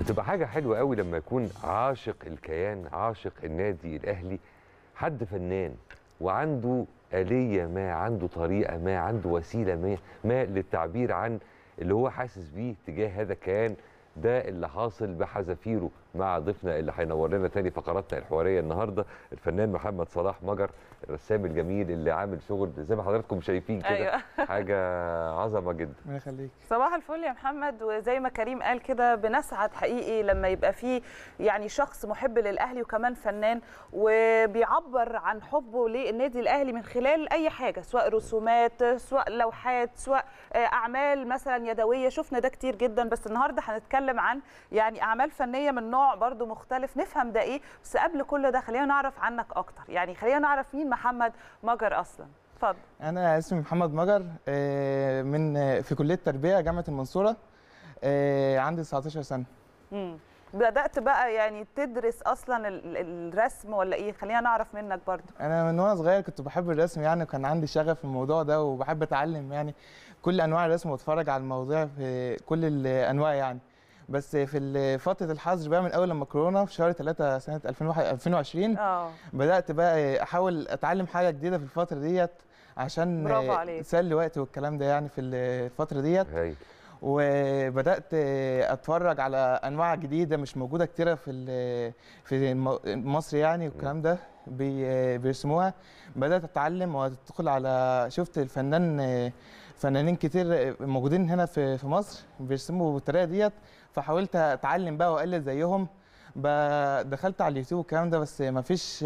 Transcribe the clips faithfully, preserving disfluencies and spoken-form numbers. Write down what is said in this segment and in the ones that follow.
بتبقى حاجة حلوة قوي لما يكون عاشق الكيان، عاشق النادي الأهلي، حد فنان وعنده آلية ما، عنده طريقة ما، عنده وسيلة ما ما للتعبير عن اللي هو حاسس بيه تجاه هذا الكيان. ده اللي حاصل بحذافيره مع ضيفنا اللي هينور لنا تاني فقراتنا الحواريه النهارده، الفنان محمد صلاح مجر، الرسام الجميل اللي عامل شغل زي ما حضراتكم شايفين كده. أيوة. حاجه عظمه جدا. الله يخليك. صباح الفل يا محمد. وزي ما كريم قال كده، بنسعد حقيقي لما يبقى فيه يعني شخص محب للاهلي وكمان فنان وبيعبر عن حبه للنادي الاهلي من خلال اي حاجه، سواء رسومات، سواء لوحات، سواء اعمال مثلا يدويه. شفنا ده كتير جدا، بس النهارده هنتكلم عن يعني اعمال فنيه من نوع برضو مختلف، نفهم ده ايه. بس قبل كل ده خلينا نعرف عنك اكتر، يعني خلينا نعرف مين محمد مجر اصلا. اتفضل. انا اسمي محمد مجر، من في كليه تربيه جامعه المنصوره، عندي تسعتاشر سنه. امم بدات بقى يعني تدرس اصلا الرسم ولا ايه؟ خلينا نعرف منك برضو. انا من وانا صغير كنت بحب الرسم يعني، وكان عندي شغف في الموضوع ده، وبحب اتعلم يعني كل انواع الرسم واتفرج على المواضيع في كل الانواع يعني. بس في فتره الحظر بقى من اول لما كورونا في شهر ثلاثة سنه ألفين وعشرين اه بدات بقى احاول اتعلم حاجه جديده في الفتره ديت عشان تسلي وقتي والكلام ده يعني في الفتره ديت. وبدات اتفرج على انواع جديده مش موجوده كتيره في في مصر يعني، والكلام ده بيرسموها. بدات اتعلم وادخل على شفت الفنان فنانين كتير موجودين هنا في في مصر بيرسموا بالطريقه ديت، فحاولت اتعلم بقى واقلد زيهم. دخلت على اليوتيوب والكلام ده، بس ما فيش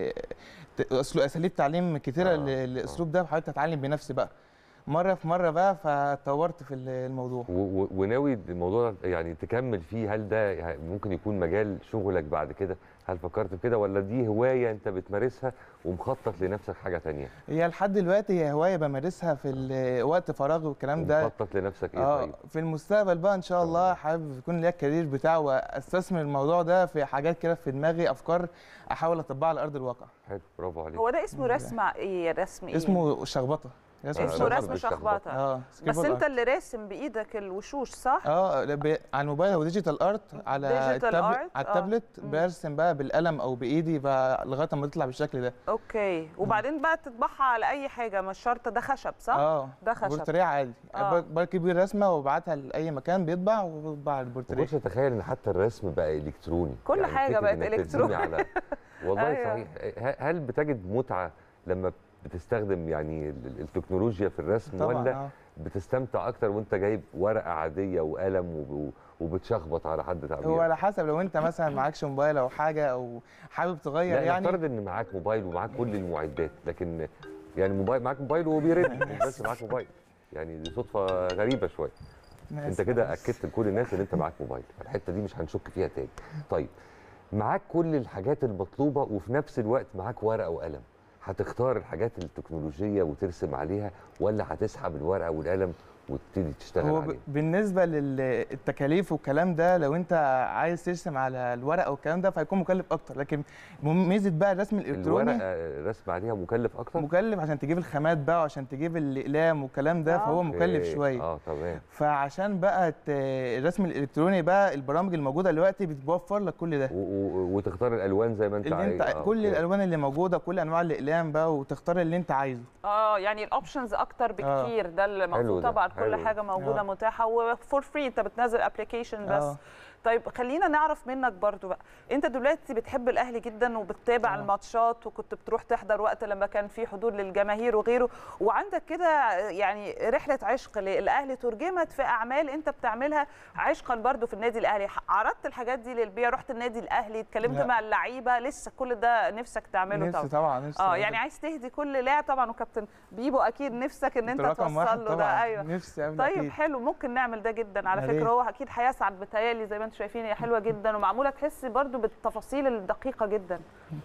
اساليب تعليم كتيره للاسلوب ده، فحاولت اتعلم بنفسي بقى مره في مره بقى، فطورت في الموضوع. وناوي الموضوع يعني تكمل فيه؟ هل ده ممكن يكون مجال شغلك بعد كده؟ هل فكرت في كده ولا دي هوايه انت بتمارسها ومخطط لنفسك حاجه ثانيه؟ هي لحد دلوقتي هي هوايه بمارسها في وقت فراغي والكلام ده. مخطط لنفسك ايه؟ اه طيب في المستقبل بقى ان شاء الله حابب يكون ليا الكارير بتاعه، واستثمر الموضوع ده في حاجات كده في دماغي، افكار احاول اطبقها على ارض الواقع. حلو، برافو عليك. هو ده اسمه رسم ايه؟ رسم ايه؟ اسمه شخبطه. اسمه رسم شخبطه. اه بس انت اللي راسم بايدك الوشوش صح؟ اه على الموبايل او ديجيتال ارت على التابلت. على التابلت برسم بقى بالقلم او بايدي بقى لغايه ما تطلع بالشكل ده. اوكي. وبعدين بقى تطبعها على اي حاجه، مش شرط ده خشب صح؟ اه ده خشب بورتريه عادي. آه. بركب بيه الرسمه وابعتها لاي مكان بيطبع وبطبع البورتريه. مش اتخيل ان حتى الرسم بقى الكتروني، كل يعني حاجه بقت الكتروني على... والله أيوة. صحيح. هل بتجد متعه لما بتستخدم يعني التكنولوجيا في الرسم طبعًا ولا آه. بتستمتع اكتر وانت جايب ورقه عاديه وقلم وبتشخبط على حد تعبير؟ هو على حسب، لو انت مثلا معكش موبايل او حاجه او حابب تغير لا يعني. نفترض ان معاك موبايل ومعاك كل المعدات، لكن يعني موبايل معاك موبايل وهو بيرن بس معاك موبايل، يعني دي صدفه غريبه شويه. انت كده اكدت لكل الناس ان انت معاك موبايل، الحته دي مش هنشك فيها تاني. طيب معاك كل الحاجات المطلوبه وفي نفس الوقت معاك ورقه وقلم، هتختار الحاجات التكنولوجيه وترسم عليها ولا هتسحب الورقه والقلم وتبتدي تشتغل هو عليه؟ بالنسبه للتكاليف والكلام ده، لو انت عايز ترسم على الورقه والكلام ده فهيكون مكلف اكتر، لكن ميزه بقى الرسم الالكتروني الورقه الرسم عليها مكلف اكتر؟ مكلف عشان تجيب الخامات بقى وعشان تجيب الاقلام والكلام ده. آه. فهو مكلف إيه. شويه. اه تمام. فعشان بقى الرسم الالكتروني بقى البرامج الموجوده دلوقتي بتوفر لك كل ده، وتختار الالوان زي ما انت عايز. آه. كل الالوان اللي موجوده، كل انواع الاقلام بقى، وتختار اللي انت عايزه. اه يعني الاوبشنز اكتر بكتير. آه. ده اللي مقصود طبعا. كل حاجه موجوده آه. متاحه وفور فري، انت بتنزل ابلكيشن بس. آه. طيب خلينا نعرف منك برضو بقى، انت دلوقتي بتحب الاهلي جدا وبتتابع آه. الماتشات، وكنت بتروح تحضر وقت لما كان في حضور للجماهير وغيره، وعندك كده يعني رحله عشق للاهلي ترجمت في اعمال انت بتعملها عشقا برضو في النادي الاهلي. عرضت الحاجات دي للبيع، رحت النادي الاهلي، اتكلمت لا. مع اللعيبه، لسه كل ده نفسك تعمله؟ نفسي طبعا. نفسي اه يعني عايز تهدي كل لاعب طبعا، وكابتن بيبو اكيد نفسك ان انت توصل له ده. ايوه نفسي. طيب أكيد. حلو، ممكن نعمل ده جدا على فكره. هو اكيد هيسعد، بتهيالي زي ما انتم شايفين هي حلوه جدا ومعموله تحس برضو بالتفاصيل الدقيقه جدا.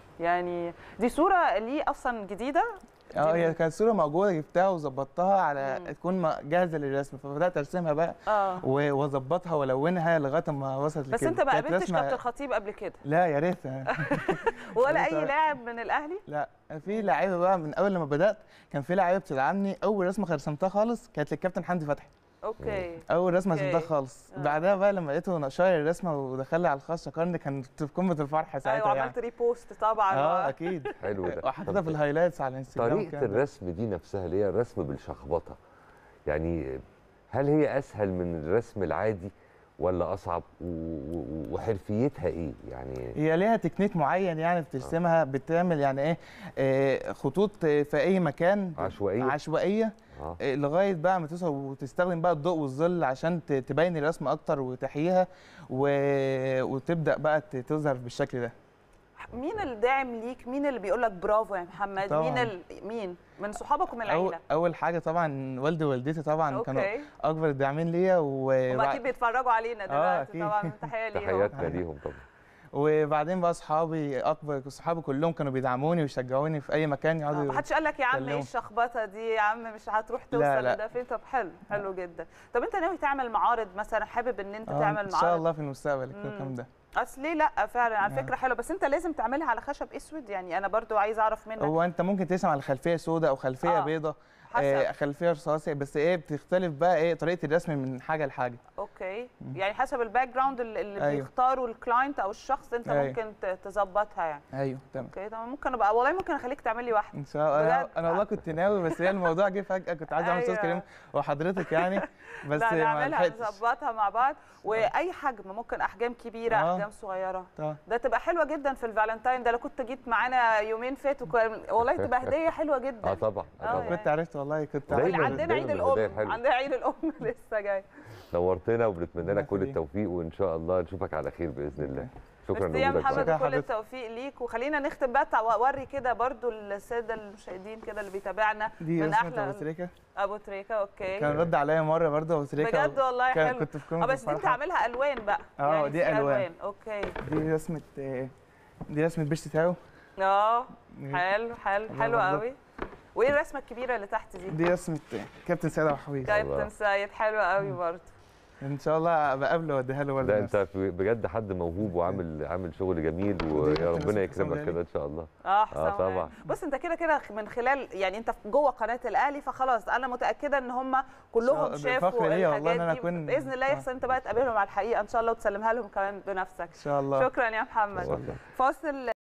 يعني دي صوره ليه اصلا جديده؟ اه هي كانت صوره موجوده، جبتها وظبطتها على مم. تكون جاهزه للرسم، فبدات ارسمها بقى آه. واظبطها والونها لغايه ما وصلت لكده. بس انت ما قابلتش كابتن الخطيب قبل كده؟ لا يا ريت. ولا اي لاعب من الاهلي؟ لا في لعيبه بقى من اول لما بدات، كان في لعيبه بتدعمني. اول رسمه رسمتها خالص كانت للكابتن حمدي فتحي. اوكي اول رسمه أوكي. رسمتها خالص. آه. بعدها بقى لما لقيته شاير الرسمه ودخل لي على الخاص شكرني، كانت في قمه الفرحه ساعتها. ايوه يعني عملت ريبوست طبعا. اه اكيد. حلو ده. وحطيتها في الهايلايتس على الانستجرام. طريقه الرسم دي نفسها اللي هي الرسم بالشخبطه، يعني هل هي اسهل من الرسم العادي ولا اصعب، وحرفيتها ايه يعني؟ هي ليها تكنيك معين يعني بترسمها، بتعمل يعني ايه آه خطوط في اي مكان عشوائيه عشوائيه آه. آه لغايه بقى ما توصل، وتستخدم بقى الضوء والظل عشان تبين الرسمه اكتر وتحييها، وتبدا بقى تظهر بالشكل ده. مين الداعم ليك؟ مين اللي بيقول لك برافو يا محمد؟ طبعاً. مين ال... مين من صحابك ومن العيله؟ أول, اول حاجه طبعا والدي ووالدتي طبعا. أوكي. كانوا اكبر الداعمين ليا، و هم اكيد بيتفرجوا علينا دلوقتي. آه طبعا تحيه ليهم. تحياتنا ليهم طبعا. وبعدين بقى اصحابي اكبر صحابي كلهم كانوا بيدعموني ويشجعوني في اي مكان يقعدوا. ما حدش قال لك يا عم ايه الشخبطه دي يا عم مش هتروح توصل لده فين؟ طب حلو حلو جدا. طب انت ناوي تعمل معارض مثلا؟ حابب ان انت آه تعمل معارض ان شاء الله في المستقبل الكلام ده؟ اصل ليه لا فعلا على فكره حلوه، بس انت لازم تعملها على خشب اسود. يعني انا برضو عايز اعرف منك. هو انت ممكن ترسم على خلفيه سوداء او خلفيه آه. بيضاء، آه خلفيه رصاصي، بس ايه بتختلف بقى ايه طريقه الرسم من حاجه لحاجه. اوكي مم. يعني حسب الباك جراوند اللي أيوه. بيختاره الكلاينت او الشخص انت أيوه. ممكن تظبطها يعني. ايوه تمام. اوكي تمام. ممكن ابقى والله ممكن اخليك تعمل لي واحده ان شاء الله. انا, أنا والله كنت ناوي، بس هي الموضوع جه فجاه. كنت عايز اعمل استاذ أيوه. كريم وحضرتك يعني، بس لا نعملها نظبطها مع بعض. واي حجم، ممكن احجام كبيره آه. احجام صغيره. طبعا ده تبقى حلوه جدا في الفالنتاين ده. لو كنت جيت معانا يومين فاتوا والله تبقى هديه حلوه جدا. اه طبعا اه كنت عرفت والله. كنت عندنا عيد الام عندنا عيد الام لسه جاي. نورتنا وبنتمنى لك كل التوفيق، وان شاء الله نشوفك على خير باذن الله. شكرا يا محمد وكل التوفيق ليك. وخلينا نختم بقى وري كده برضو الساده المشاهدين كده اللي بيتابعنا من احلى ابو تريكه. ابو تريكه اوكي. كان رد عليا مره برضو ابو تريكه بجد والله حلو. كنت في اه بس دي انت عاملها الوان بقى. اه يعني دي الوان. الوان اوكي. دي رسمه دي رسمه بيش تاو. اه حلو حلو حلو قوي. وايه الرسمه الكبيره اللي تحت دي؟ دي رسمه كابتن سيد ابو حويج. كابتن سيد حلو قوي برضه. ان شاء الله بقابله واديها له ده انت بجد حد موهوب وعامل عامل شغل جميل، ويا ربنا يكرمك كده ان شاء الله. اه احسن آه طبعا. بص انت كده كده من خلال يعني انت جوه قناه الاهلي، فخلاص انا متاكده ان هم كلهم شافوا الحاجات دي. باذن الله يحصل انت بقى تقابلهم على الحقيقه ان شاء الله وتسلمها لهم كمان بنفسك ان شاء الله. شكرا يا محمد. فاصل.